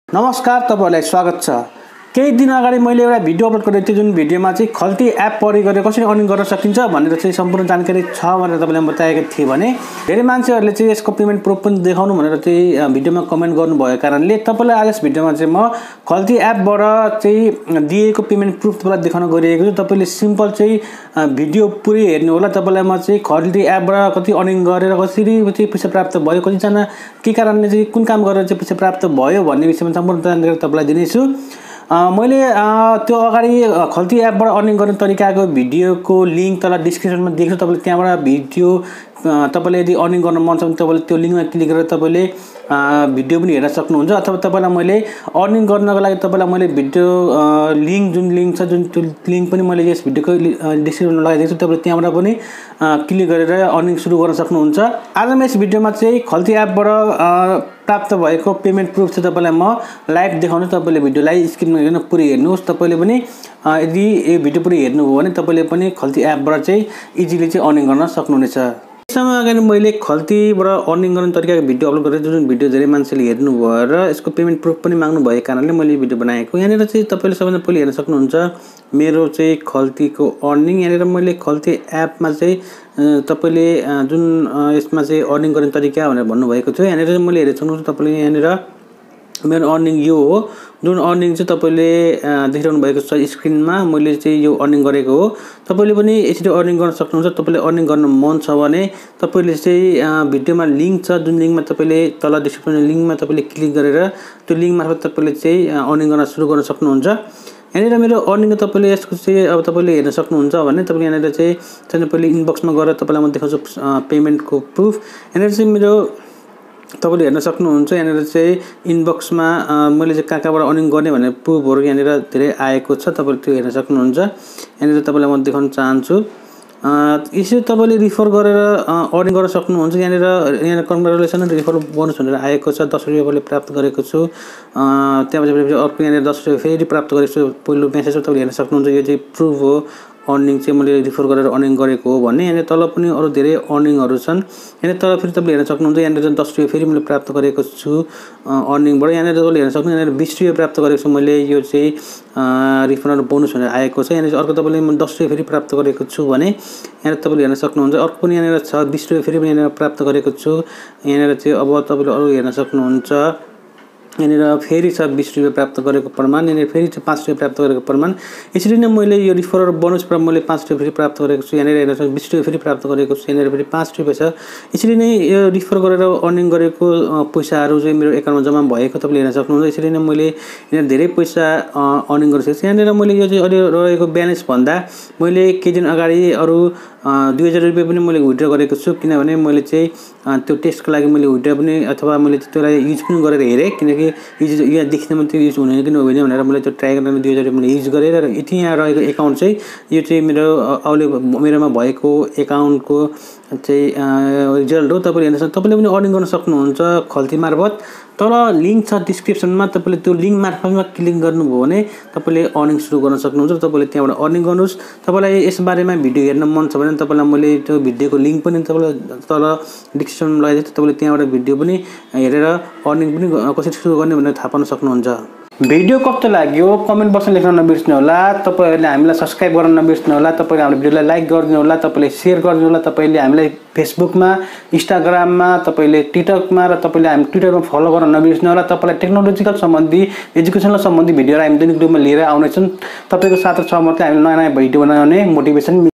नमस्कार, तपाईहरुलाई स्वागत छ। केही दिन अगाडि मैले एउटा भिडियो अपलोड गरेको थिएँ, जुन भिडियोमा चाहिँ खल्ती एप प्रयोग गरेर कसरी अर्निङ गर्न सकिन्छ भनेर चाहिँ सम्पूर्ण जानकारी छ भनेर तपाईलाई बताएको थिएँ भने धेरै मान्छेहरूले चाहिँ यसको पेमेन्ट प्रुफ पनि देखाउनु भनेर चाहिँ भिडियोमा कमेन्ट गर्नुभएको कारणले तपाईलाई आज यस भिडियोमा चाहिँ म खल्ती एपबाट चाहिँ दिएको पेमेन्ट प्रुफ तपाईलाई देखाउन गइरहेको छु। तपाईले सिम्पल चाहिँ भिडियो पुरै हेर्नु होला। तपाईलाई म चाहिँ खल्ती एपबाट कति अर्निङ गरेर कसरी चाहिँ पैसा प्राप्त भयो, कतिजना के कारणले चाहिँ कुन काम गरेर चाहिँ पैसा प्राप्त भयो भन्ने विषयमा सम्पूर्ण जानकारी तपाईलाई दिनेछु। मैले त्यो अगाडि खल्ती एपबाट अर्निङ गर्ने तरिकाको भिडियोको लिंक तल डिस्क्रिप्सनमा दिएको छु। तपाईले त्यहाँबाट भिडियो तपाईले यदि अर्निङ गर्न मन छ भने तपाईले त्यो लिंकमा क्लिक गरेर तपाईले भिडियो पनि हेर्न सक्नुहुन्छ। अथवा तपाईलाई मैले अर्निङ गर्नको लागि तपाईलाई मैले भिडियो लिंक जुन लिंक छ जुन त्यो लिंक पनि मैले यस भिडियोको डिस्क्रिप्सनमा लगाइदिएको छु। तपाईले त्यहाँबाट पनि क्लिक गरेर अर्निङ सुरु गर्न सक्नुहुन्छ। आज म यस भिडियोमा चाहिँ खल्ती एपबाट प्राप्त भएको पेमेन्ट प्रुफ चाहिँ तपाईलाई म लाइभ देखाउँछु। तपाईले भिडियोलाई स्क्रिनमा हेर्न पुरै हेर्नुहोस्। तपाईले पनि यदि यो भिडियो पुरै हेर्नुभयो भने तपाईले पनि खल्ती एपबाट चाहिँ इजिली चाहिँ अर्निङ गर्न सक्नुहुनेछ। समय अगाडि मैले खल्तीबाट अर्निङ गर्ने तरिकाको भिडियो अपलोड गरेँ, जुन भिडियो धेरै मान्छेले हेर्नुभयो र यसको पेमेन्ट प्रुफ पनि माग्नु भएको कारणले मैले भिडियो बनाएको। यहाँनिर चाहिँ तपाईले सबैभन्दा पहिले हेर्न सक्नुहुन्छ मेरो चाहिँ खल्तीको अर्निङ। यहाँनिर मैले खल्ती एपमा चाहिँ तपाईले जुन यसमा चाहिँ अर्निङ गर्ने तरिका भनेर भन्नुभएको थियो, यहाँनिर मैले हेरेको छु। तपाईले यहाँनिर मेरो अर्निङ यो हो, जुन अर्निङ चाहिँ तपाईले देखिरहनु भएको छ स्क्रिनमा। मैले चाहिँ यो अर्निङ गरेको हो। तपाईले पनि यसरी अर्निङ गर्न सक्नुहुन्छ। तपाईले अर्निङ गर्न मन छ भने तपाईले चाहिँ भिडियोमा लिंक छ, जुन लिंकमा तपाईले तल डिस्क्रिप्सनमा लिंकमा तपाईले क्लिक गरेर त्यो लिंक मार्फत तपाईले चाहिँ अर्निङ गर्न सुरु गर्न सक्नुहुन्छ। यहाँनिर मेरो अर्निङ तपाईले यसको चाहिँ अब तपाईले हेर्न सक्नुहुन्छ भने तपाईले यहाँनिर चाहिँ पहिले इनबक्समा गएर तपाईलाई म देखाउँछु पेमेन्टको प्रुफ। यहाँनिर चाहिँ मेरो तपाईले हेर्न सक्नुहुन्छ। यहाँनिर चाहिँ इनबक्समा मैले चाहिँ कहाँबाट अर्निङ गर्ने भन्ने प्रुफहरु यहाँनिर धेरै आएको छ। तपाईले त्यो हेर्न सक्नुहुन्छ। यहाँनिर तपाईलाई म देखाउन चाहन्छु। यसरी तपाईले रिफर गरेर अर्निङ गर्न सक्नुहुन्छ। यहाँनिर कन्ग्रेचुलेसन रिफर बोनस भनेर आएको छ। 10 रुपैयाँ मैले प्राप्त गरेको छु। त्यसपछि अर्को यहाँनिर 10 रुपैयाँ फेरि प्राप्त गरेको छु। पहिलो मेसेज तपाईले हेर्न सक्नुहुन्छ। यो चाहिँ प्रुफ हो अर्निङ चाहिँ मैले रिफर गरेर अर्निङ गरेको हो भन्ने। यहाँनिर तल पनि अरु धेरै अर्निङहरु छन्। यहाँनिर तल फेरि तपाईले हेर्न सक्नुहुन्छ। यहाँनिर 10 रुपैयाँ फेरि मैले प्राप्त गरेको छु अर्निङबाट। यहाँनिर तपाईले हेर्न सक्नुहुन्छ। यहाँनिर 20 रुपैयाँ प्राप्त गरेको छु मैले। यो चाहिँ रिफन्ड बोनस भनेर आएको छ। यहाँनिर अर्को तपाईले म 10 रुपैयाँ फेरि प्राप्त गरेको छु भने यहाँनिर तपाईले हेर्न सक्नुहुन्छ। अर्को पनि यहाँनिर छ 20 रुपैयाँ फेरि पनि यहाँनिर प्राप्त गरेको छु। यहाँनिर चाहिँ अब तपाईले अरु हेर्न सक्नुहुन्छ। यहाँनिर फेरि छ 20 रुपैयाँ प्राप्त गरेको प्रमाण। यहाँनिर फेरि छ 5 रुपैयाँ प्राप्त गरेको प्रमाण। यसरी नै मैले यो रिफरल बोनसबाट मैले 5 रुपैयाँ फेरि प्राप्त गरेको छु। यहाँनिर हेर्न सक्नुहुन्छ 20 रुपैयाँ फेरि प्राप्त गरेको छु। यहाँनिर फेरि 5 रुपैयाँ छ। यसरी नै यो रिफर गरेर अर्निङ गरेको पैसाहरु चाहिँ मेरो एकाउन्टमा जम्मा भएको तपाईले हेर्न सक्नुहुन्छ। यसरी नै मैले यहाँ धेरै पैसा अर्निङ गरिसकेको छु। यहाँनिर मैले यो चाहिँ अहिले रहेको ब्यालेन्स भन्दा मैले केही दिन अगाडि अरु 2000 रुपैयाँ पनि मैले विथड्र गरेको छु। किनभने मैले चाहिँ त्यो टेस्टको लागि मैले विथड्र पनि अथवा मैले त्यसलाई युज पनि गरेर हेरे, किनकि युज यहाँ देख्नमा त्यो युज हुने कि नहुने भनेर मैले त्यो ट्राई गरेर 2000 रुपैयाँ मैले युज गरेर यति यहाँ रहेको एकाउन्ट चाहिँ यो चाहिँ मेरो अहिले मेरोमा भएको एकाउन्टको चाहिँ रिजल्ट हो। तपाईले हेर्न सक्नुहुन्छ। तपाईले पनि अर्निङ गर्न सक्नुहुन्छ खल्ती मार्फत। तर लिंक छ डिस्क्रिप्सनमा। तपाईले त्यो लिंक मार्फतमा क्लिक गर्नुभयो भने तपाईले अर्निङ सुरु गर्न सक्नुहुन्छ। तपाईले त्यहाँबाट अर्निङ गर्नुस्। तपाईलाई यस बारेमा भिडियो हेर्न मन छ भने तपाईलाई मैले त्यो भिडियोको लिंक पनि तपाईलाई तल डिस्क्रिप्सनमा लगाइदिन्छु। तपाईले त्यहाँबाट भिडियो पनि हेरेर अर्निङ पनि कसरी सुरु गर्ने भनेर थाहा पाउन सक्नुहुन्छ। भिडियो कस्तो लाग्यो कमेन्ट बक्समा लेख्न नबिर्सनु होला। तपाईहरुले हामीलाई सब्स्क्राइब गर्न नबिर्सनु होला। तपाईले हाम्रो भिडियोलाई लाइक गरिदिनु होला। तपाईले शेयर गरिदिनु होला। तपाईले हामीलाई फेसबुकमा, इन्स्टाग्राममा, तपाईले टिकटकमा र तपाईले हामी ट्विटरमा फलो गर्न नबिर्सनु होला। तपाईलाई टेक्नोलोजिकल सम्बन्धी, एजुकेसनल सम्बन्धी भिडियोहरु हामी दैनिक रूपमा लिएर आउने छौं। तपाईको साथ छ मात्रै हामीले नयाँ भिडियो बनाउने मोटिभेसन